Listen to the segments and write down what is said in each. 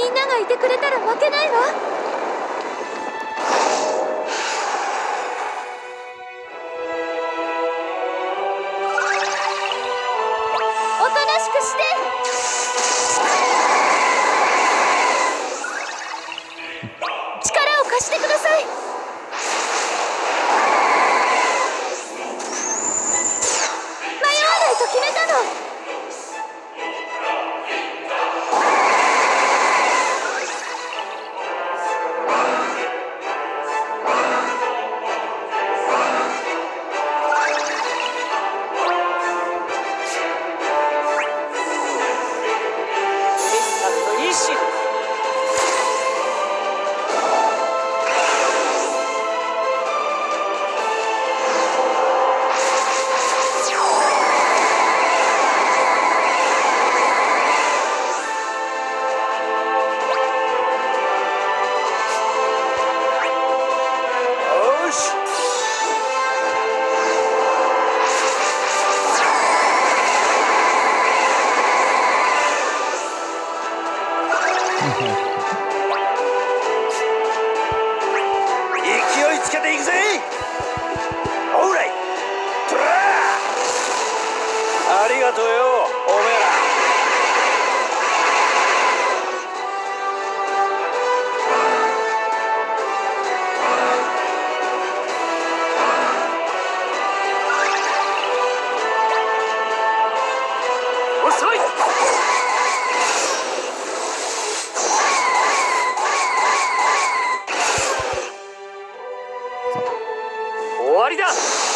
みんながいてくれたら負けないわ。おとなしくして。力を貸してください。迷わないと決めたの。 勢いつけていくぜ。オーライトラー。ありがとうよおめえら。遅い。終わりだ。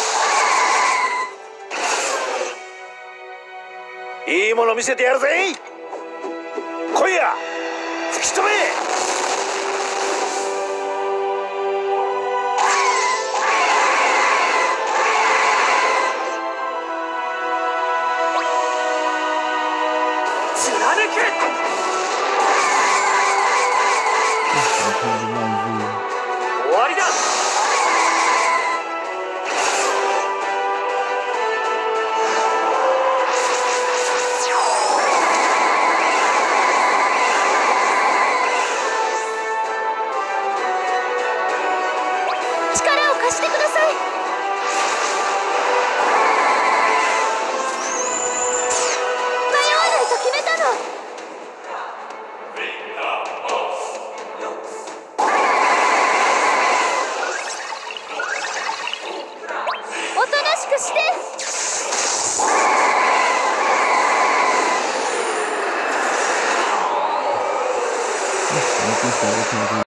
いいもの見せてやるぜ。来いや吹き飛べ。貫け。終わりだ。 力を貸してください。迷わないと決めたの。おとなしくして。 Thank you for